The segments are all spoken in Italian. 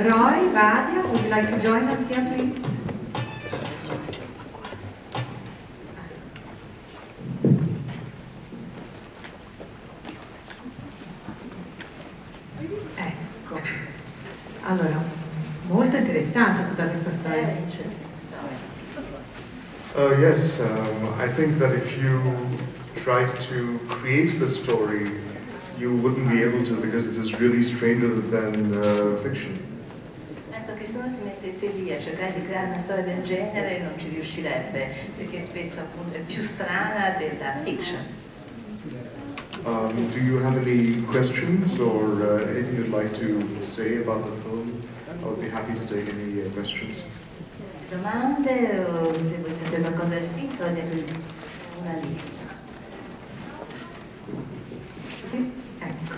Roy, Vadia, would you like to join us here, please? Ecco, allora, molto interessante tutta questa storia. Very interesting story. Yes, I think that if you tried to create the story, you wouldn't be able to, because it is really stranger than fiction. Penso che se uno si mettesse lì a cercare di creare una storia del genere non ci riuscirebbe, perché spesso appunto è più strana della fiction. Do you have any questions or anything you'd like to say about the film? I would be happy to take any questions. Domande o se vuoi sapere qualcosa del film, sono dietro di una lì. Sì, ecco.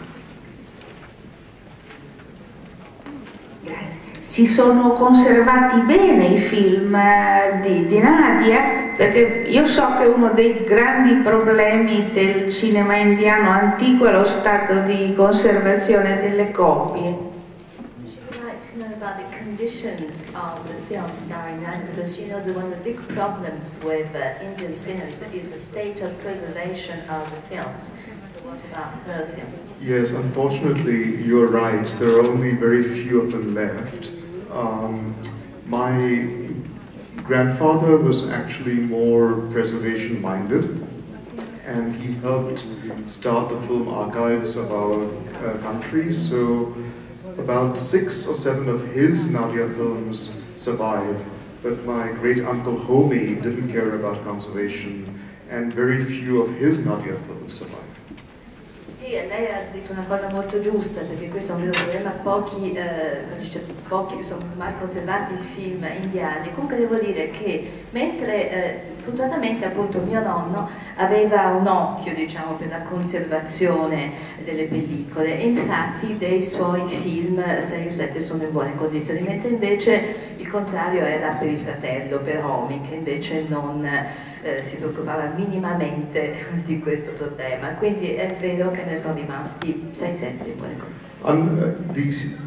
Grazie. Si sono conservati bene i film di Nadia, perché io so che uno dei grandi problemi del cinema indiano antico è lo stato di conservazione delle copie. She would like to know about the conditions of the film starring Nadia, because she knows that one of the big problems with Indian cinemas is the state of preservation of the films. So what about her films? Yes, unfortunately, you're right. There are only very few of them left. My grandfather was actually more preservation-minded, and he helped start the film archives of our country. So about 6 or 7 of his Nadia films survive, but my great-uncle Homi didn't care about conservation, and very few of his Nadia films survive. Sì, lei ha detto una cosa molto giusta, perché questo è un vero problema, pochi sono mal conservati i film indiani. Comunque devo dire che mentre fortunatamente appunto mio nonno aveva un occhio, diciamo, per la conservazione delle pellicole, e infatti dei suoi film 6 o 7 sono in buone condizioni, mentre invece il contrario era per il fratello, per Homi, che invece non si preoccupava minimamente di questo problema. Quindi è vero che ne sono rimasti 6-7 in buone condizioni.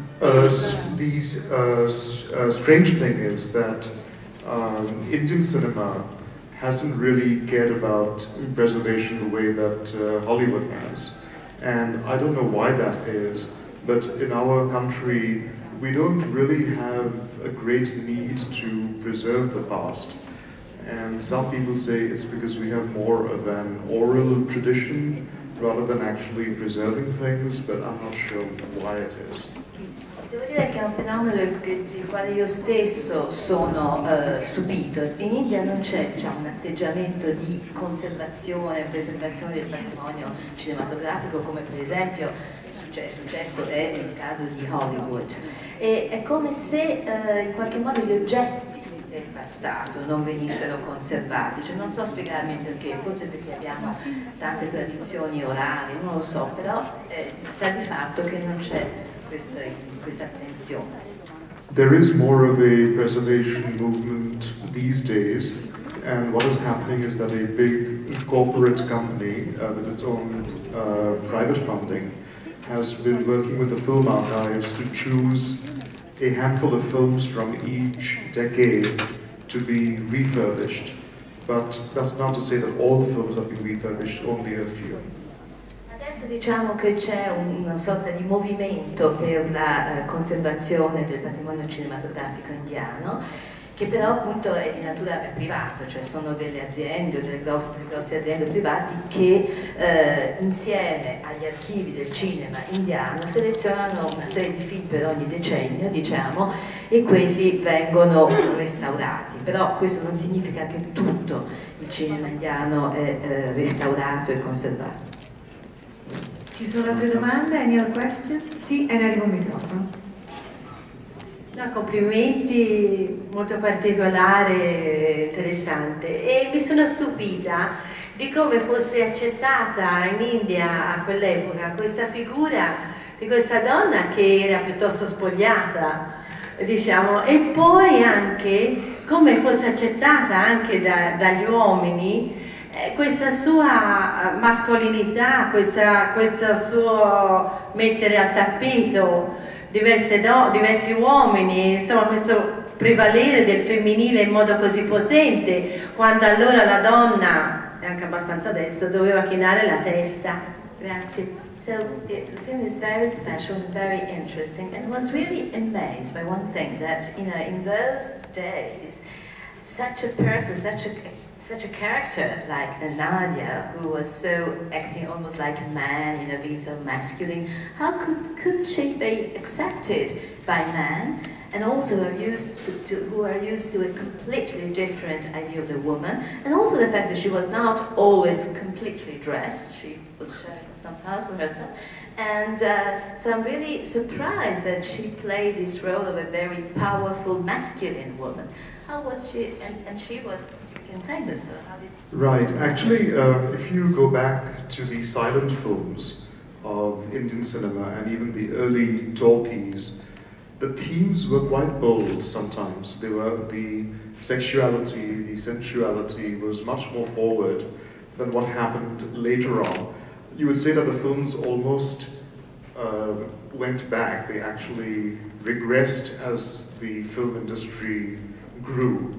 Strange thing is that Indian cinema hasn't really cared about preservation the way that Hollywood has, and I don't know why that is, but in our country we don't really have a great need to preserve the past, and some people say it's because we have more of an oral tradition rather than actually preserving things, but I'm not sure why it is. Devo dire che è un fenomeno del quale io stesso sono stupito. In India non c'è un atteggiamento di conservazione, preservazione del patrimonio cinematografico, come per esempio è successo nel caso di Hollywood. E è come se in qualche modo gli oggetti del passato non venissero conservati, cioè non so spiegarmi perché, forse perché abbiamo tante tradizioni orali, non lo so, però sta di fatto che non c'è questa attenzione. There is more of a preservation movement these days, and what is happening is that a big corporate company with its own private funding has been working with the film archives to choose a handful of films from each decade to be refurbished. But that's not to say that all the films have been refurbished, only a few. Adesso diciamo che c'è una sorta di movimento per la conservazione del patrimonio cinematografico indiano, che però appunto è di natura privata, cioè sono delle aziende, delle grosse aziende private che insieme agli archivi del cinema indiano selezionano una serie di film per ogni decennio, diciamo, e quelli vengono restaurati. Però questo non significa che tutto il cinema indiano è restaurato e conservato. Ci sono altre domande? Any other question? Sì, e ne arriva un microfono. No, complimenti, molto particolare, interessante. E mi sono stupita di come fosse accettata in India a quell'epoca questa figura di questa donna che era piuttosto spogliata, diciamo, e poi anche come fosse accettata anche dagli uomini questa sua mascolinità, questo suo mettere al tappeto diversi uomini, insomma questo prevalere del femminile in modo così potente, quando allora la donna, e anche abbastanza adesso, doveva chinare la testa. Grazie. So the film is very special and very interesting, and was really amazed by one thing, that in those days, such a person, such a character like Nadia, who was so acting almost like a man, being so masculine, how could she be accepted by men? And also who are used to a completely different idea of the woman, and also the fact that she was not always completely dressed. She was showing some parts of herself, and so I'm really surprised that she played this role of a very powerful masculine woman. How was she? And she was famous. So how did? Right. Actually, if you go back to the silent films of Indian cinema and even the early talkies, the themes were quite bold sometimes. The sexuality, the sensuality was much more forward than what happened later on. You would say that the films almost went back. They actually regressed as the film industry grew.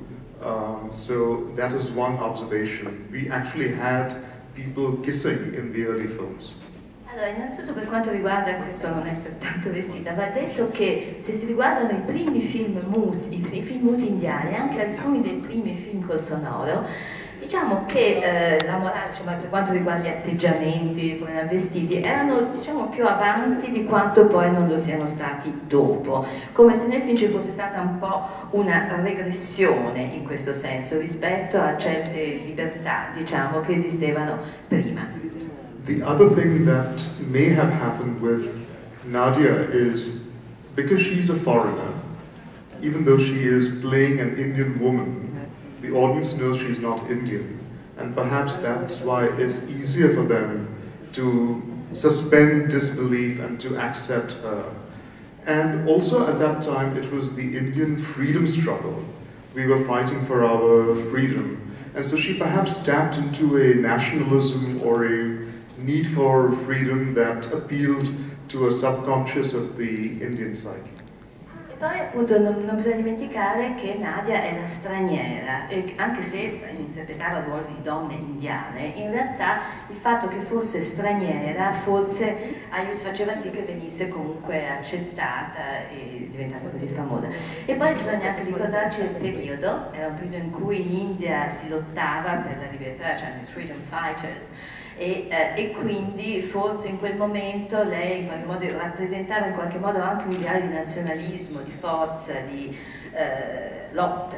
So that is one observation. We actually had people kissing in the early films. Allora, innanzitutto per quanto riguarda questo non essere tanto vestita, va detto che se si riguardano i primi film muti, i film muti indiani, anche alcuni dei primi film col sonoro, diciamo che la morale, per quanto riguarda gli atteggiamenti, come erano vestiti, erano più avanti di quanto poi non lo siano stati dopo, come se nel film ci fosse stata un po' una regressione in questo senso rispetto a certe libertà, che esistevano prima. The other thing that may have happened with Nadia is, because she's a foreigner, even though she is playing an Indian woman, the audience knows she's not Indian, and perhaps that's why it's easier for them to suspend disbelief and to accept her. And also at that time it was the Indian freedom struggle. We were fighting for our freedom, and so she perhaps tapped into a nationalism or a need for freedom that appealed to a subconscious of the Indian psyche. E poi appunto non bisogna dimenticare che Nadia era straniera, e anche se interpretava ruoli di donne indiane, in realtà il fatto che fosse straniera forse faceva sì che venisse comunque accettata e diventata così famosa. E poi bisogna anche ricordarci il periodo, era un periodo in cui in India si lottava per la libertà, c'erano i freedom fighters, e quindi forse in quel momento lei in qualche modo rappresentava in qualche modo anche un ideale di nazionalismo, di forza, di lotta.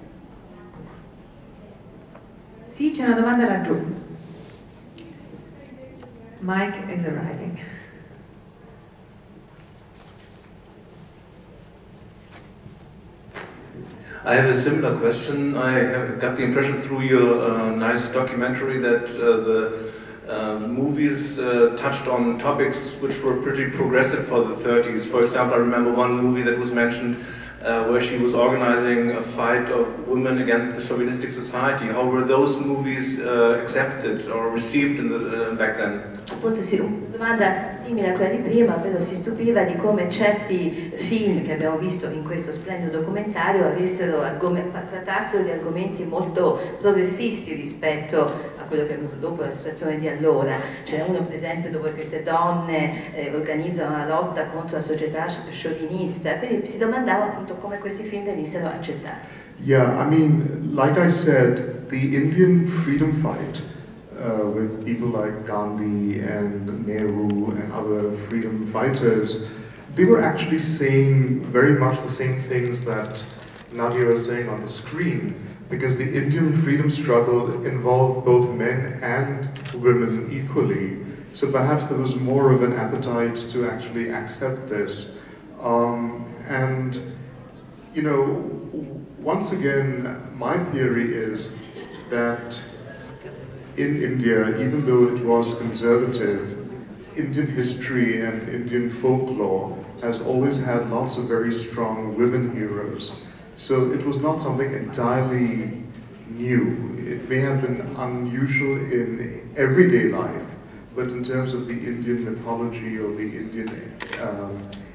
Sì, c'è una domanda laggiù. Mike is arriving. I have a similar question. I got the impression through your nice documentary that the movies touched on topics which were pretty progressive for the 30s. For example, I remember one movie that was mentioned where she was organizing a fight of women against the chauvinistic society. How were those movies accepted or received back then? Appunto sì, una domanda simile a quella di prima, ovvero si stupiva di come certi film che abbiamo visto in questo splendido documentario trattassero di argomenti molto progressisti rispetto a quello che è venuto dopo la situazione di allora. C'era uno per esempio dove queste donne organizzano una lotta contro la società sciovinista, quindi si domandava appunto come questi film venissero accettati. Yeah, I mean, like I said, the Indian freedom fight with people like Gandhi and Nehru and other freedom fighters, they were actually saying very much the same things that Nadia was saying on the screen, because the Indian freedom struggle involved both men and women equally. So perhaps there was more of an appetite to actually accept this. And, you know, once again, my theory is that in India, even though it was conservative, Indian history and Indian folklore has always had lots of very strong women heroes. So it was not something entirely new. It may have been unusual in everyday life, but in terms of the Indian mythology or the Indian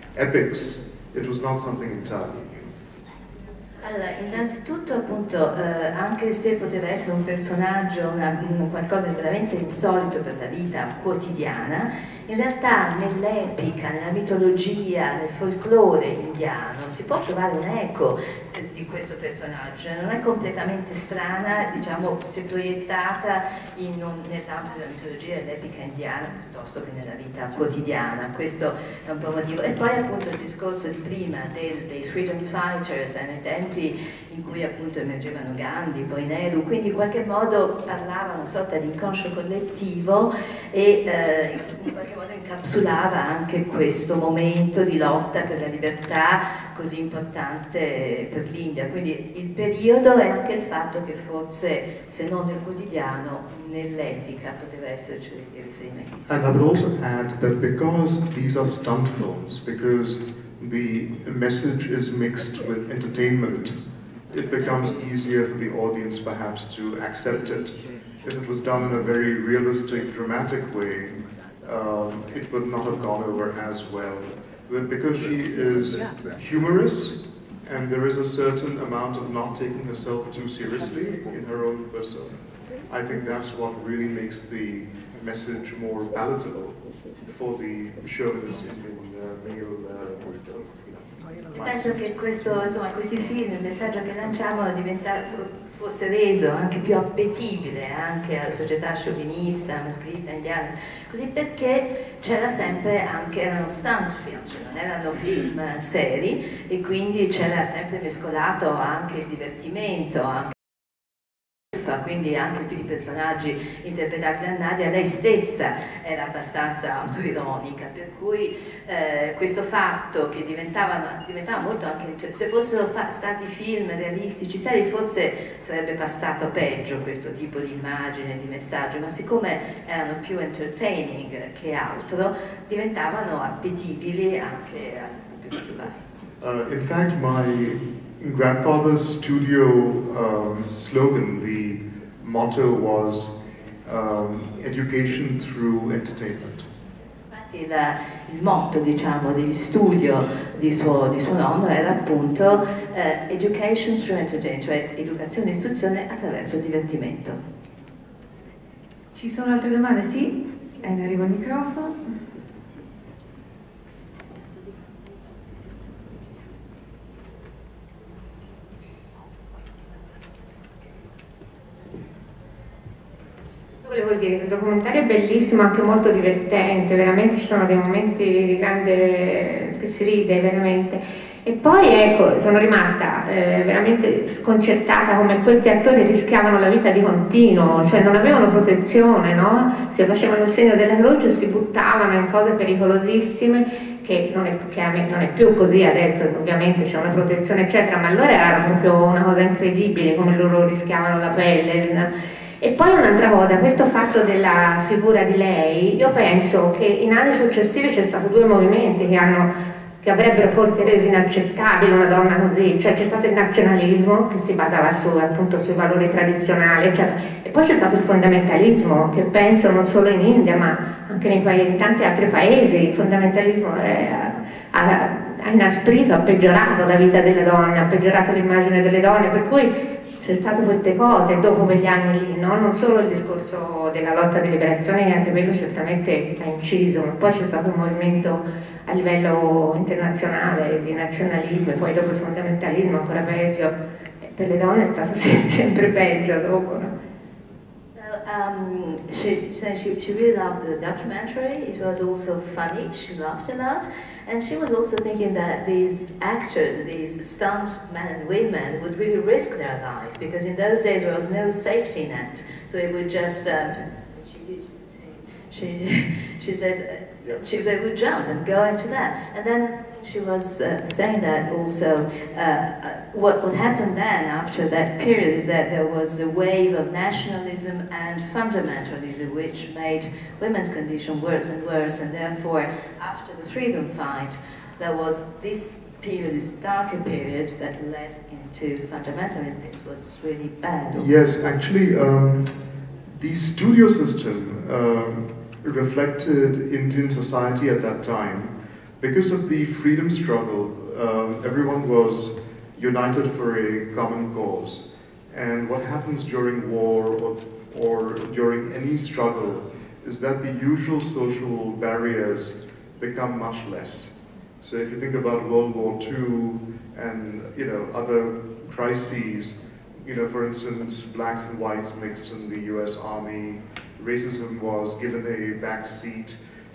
epics. It was not something entirely new. Allora, innanzitutto appunto, anche se poteva essere un personaggio, qualcosa di veramente insolito per la vita quotidiana, in realtà nell'epica, nella mitologia, nel folklore indiano si può trovare un'eco di questo personaggio, non è completamente strana, diciamo, se proiettata nell'ambito della mitologia e dell'epica indiana piuttosto che nella vita quotidiana. Questo è un po' motivo. E poi appunto il discorso di prima dei freedom fighters nei tempi in cui appunto emergevano Gandhi, poi Nehru, quindi in qualche modo parlava una sorta di inconscio collettivo e in qualche modo incapsulava anche questo momento di lotta per la libertà così importante per l'India. Quindi il periodo e anche il fatto che forse, se non nel quotidiano, nell'epica poteva esserci dei riferimenti. And I would also add that because these are stunt films, because the message is mixed with entertainment, it becomes easier for the audience perhaps to accept it. If it was done in a very realistic, dramatic way, it would not have gone over as well. But because she is humorous, and there is a certain amount of not taking herself too seriously in her own persona, I think that's what really makes the message more palatable for the chauvinist Indian male. Penso che questo, insomma, questi film, il messaggio che lanciamo fosse reso anche più appetibile anche alla società sciovinista, maschilista indiana, così perché c'era sempre anche, erano stunt film, cioè non erano film seri e quindi c'era sempre mescolato anche il divertimento, anche quindi anche i personaggi interpretati da Nadia, lei stessa era abbastanza autoironica, per cui questo fatto che diventava molto anche, se fossero stati film realistici, seri, forse sarebbe passato peggio questo tipo di immagine, di messaggio, ma siccome erano più entertaining che altro, diventavano appetibili anche al pubblico più vasto. In fact, my grandfather's studio slogan, the motto was education through entertainment. Infatti il motto, diciamo, degli studio di suo nonno era appunto education through entertainment, cioè educazione e istruzione attraverso il divertimento. Ci sono altre domande? Sì? È in arrivo il microfono. Volevo dire che il documentario è bellissimo, anche molto divertente, veramente ci sono dei momenti di grande che si ride veramente. E poi ecco, sono rimasta veramente sconcertata come questi attori rischiavano la vita di continuo, cioè non avevano protezione, no? Si facevano il segno della croce e si buttavano in cose pericolosissime, che chiaramente non è più così adesso, ovviamente c'è una protezione eccetera, ma allora era proprio una cosa incredibile come loro rischiavano la pelle. E poi un'altra cosa, questo fatto della figura di lei, io penso che in anni successivi c'è stato due movimenti che avrebbero forse reso inaccettabile una donna così, cioè c'è stato il nazionalismo che si basava appunto sui valori tradizionali, eccetera. E poi c'è stato il fondamentalismo, che penso non solo in India ma anche in tanti altri paesi, il fondamentalismo ha inasprito, ha peggiorato la vita delle donne, ha peggiorato l'immagine delle donne, per cui c'è state queste cose dopo quegli anni lì, no? Non solo il discorso della lotta di liberazione, che anche quello certamente ha inciso, ma poi c'è stato un movimento a livello internazionale di nazionalismo e poi dopo il fondamentalismo ancora peggio, e per le donne è stato sempre peggio dopo, no? She really loved the documentary. It was also funny. She laughed a lot, and she was also thinking that these actors, these stunt men and women, would really risk their life because in those days there was no safety net. So it would just she says they would jump and go into that, and then she was saying that also what happened then after that period is that there was a wave of nationalism and fundamentalism which made women's condition worse and worse, and therefore after the freedom fight there was this period, this darker period that led into fundamentalism. This was really bad also. Yes, actually the studio system reflected Indian society at that time because of the freedom struggle, everyone was united for a common cause. And what happens during war or during any struggle is that the usual social barriers become much less. So if you think about World War II and other crises, for instance, blacks and whites mixed in the US Army, racism was given a back seat.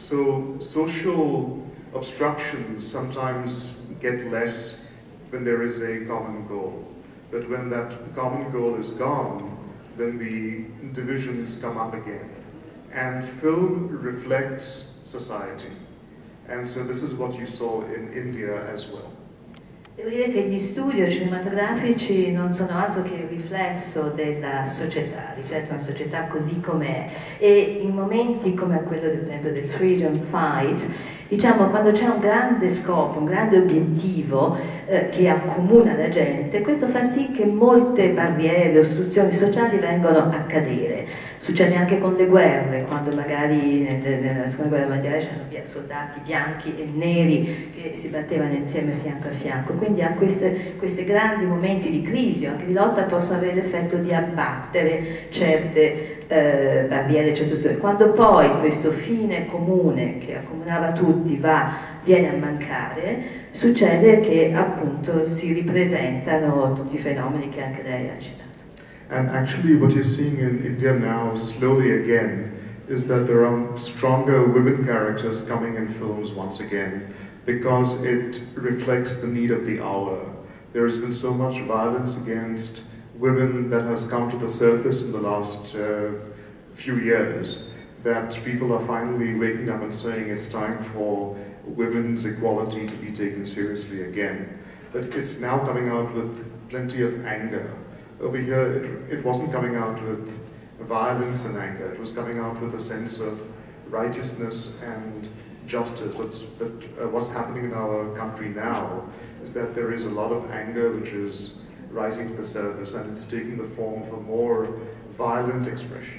So social obstructions sometimes get less when there is a common goal. But when that common goal is gone, then the divisions come up again. And film reflects society. And so this is what you saw in India as well. Devo dire che gli studio cinematografici non sono altro che il riflesso della società, riflettono la società così com'è, e in momenti come quello per esempio del Freedom Fight, diciamo quando c'è un grande scopo, un grande obiettivo che accomuna la gente, questo fa sì che molte barriere, ostruzioni sociali vengono a cadere. Succede anche con le guerre, quando magari nella seconda guerra mondiale c'erano soldati bianchi e neri che si battevano insieme fianco a fianco. Quindi a questi grandi momenti di crisi o anche di lotta possono avere l'effetto di abbattere certe barriere, certe ostruzioni. Quando poi questo fine comune che accomunava tutti viene a mancare, succede che appunto si ripresentano tutti i fenomeni che anche lei ha citato. And actually what you're seeing in India now, slowly again, is that there are stronger women characters coming in films once again, because it reflects the need of the hour. There has been so much violence against women that has come to the surface in the last few years, that people are finally waking up and saying it's time for women's equality to be taken seriously again. But it's now coming out with plenty of anger. Over here, it wasn't coming out with violence and anger. It was coming out with a sense of righteousness and justice. But what's happening in our country now is that there is a lot of anger which is rising to the surface, and it's taking the form of a more violent expression.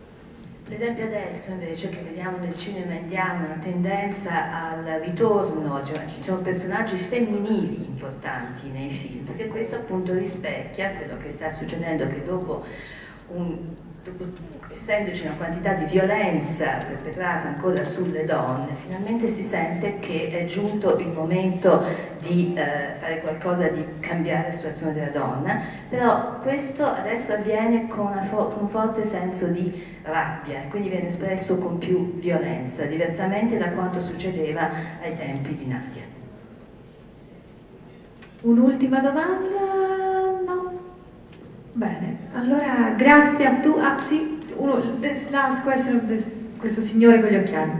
Per esempio adesso invece che vediamo nel cinema indiano una tendenza al ritorno, cioè ci sono personaggi femminili importanti nei film, perché questo appunto rispecchia quello che sta succedendo, che dopo essendoci una quantità di violenza perpetrata ancora sulle donne, finalmente si sente che è giunto il momento di fare qualcosa, di cambiare la situazione della donna, però questo adesso avviene con un forte senso di rabbia e quindi viene espresso con più violenza, diversamente da quanto succedeva ai tempi di Nadia. Un'ultima domanda? No? Bene, allora grazie a tu. Ah sì, this last question of questo signore con gli occhiali.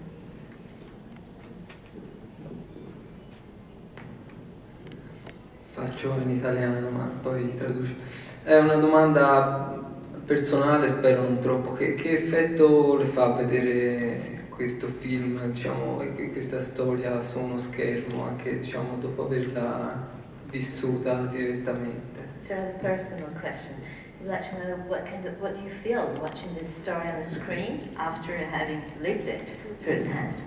Faccio in italiano ma poi traduco. È una domanda personale, spero non troppo. Che effetto le fa vedere questo film, diciamo, e questa storia su uno schermo, anche diciamo dopo averla vissuta direttamente? It's a rather personal question. I'd like to know what do you feel watching this story on the screen after having lived it firsthand?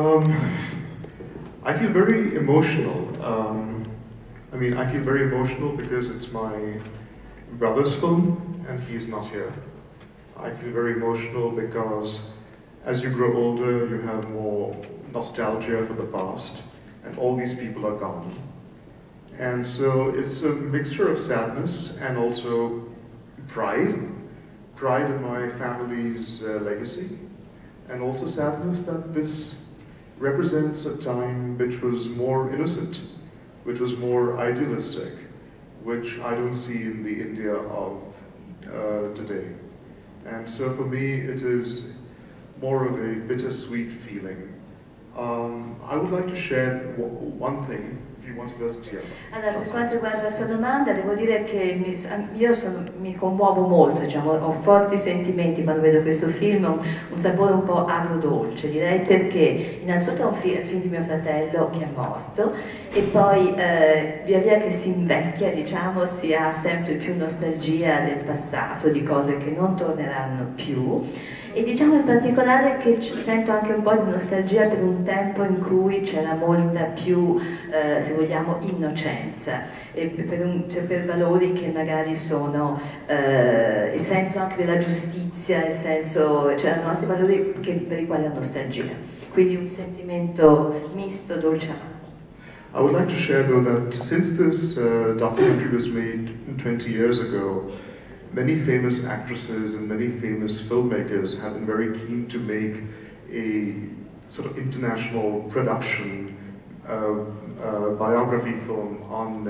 I feel very emotional. I feel very emotional because it's my brother's film and he's not here. I feel very emotional because as you grow older, you have more nostalgia for the past, and all these people are gone. And so it's a mixture of sadness and also pride in my family's legacy, and also sadness that this represents a time which was more innocent, which was more idealistic, which I don't see in the India of today. And so for me it is more of a bittersweet feeling. I would like to share one thing. Allora, per quanto riguarda la sua domanda, devo dire che mi commuovo molto, diciamo, ho forti sentimenti quando vedo questo film, un sapore un po' agrodolce, direi, perché innanzitutto è un film di mio fratello che è morto e poi via via che si invecchia, diciamo, si ha sempre più nostalgia del passato, di cose che non torneranno più. e diciamo in particolare che sento anche un po' di nostalgia per un tempo in cui c'era molta più, se vogliamo, innocenza, e per valori che magari sono il senso anche della giustizia, il senso, c'erano altri valori per i quali ho nostalgia, quindi un sentimento misto, dolce. I would like to share though that since this documentary was made 20 years ago, many famous actresses and many famous filmmakers have been very keen to make a sort of international production biography film on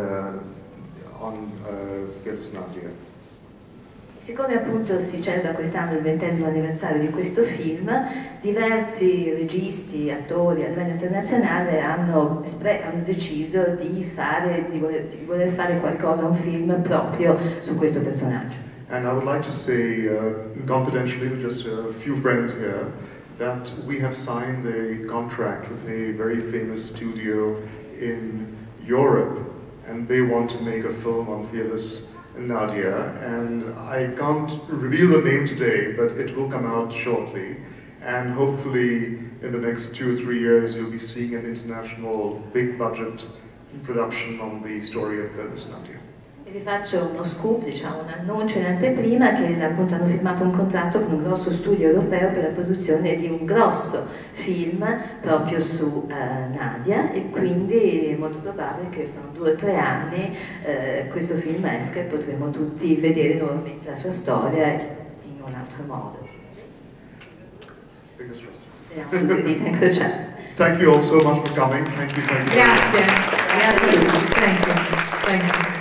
Fearless Nadia. Siccome appunto si celebra quest'anno il 20° anniversario di questo film, diversi registi, attori a livello internazionale hanno deciso di voler fare qualcosa, un film proprio su questo personaggio. And I would like to say, confidentially with just a few friends here, that we have signed a contract with a very famous studio in Europe, and they want to make a film on Fearless Nadia, and I can't reveal the name today, but it will come out shortly, and hopefully in the next 2 or 3 years you'll be seeing an international big budget production on the story of Fearless Nadia. Vi faccio uno scoop, diciamo un annuncio in anteprima, che appunto hanno firmato un contratto con un grosso studio europeo per la produzione di un grosso film proprio su Nadia, e quindi è molto probabile che fra 2 o 3 anni questo film esca e potremo tutti vedere nuovamente la sua storia in un altro modo. Speriamo tutti di vita incrociata. Thank you all so much for coming. Thank you. Grazie. Grazie a tutti. Thank you.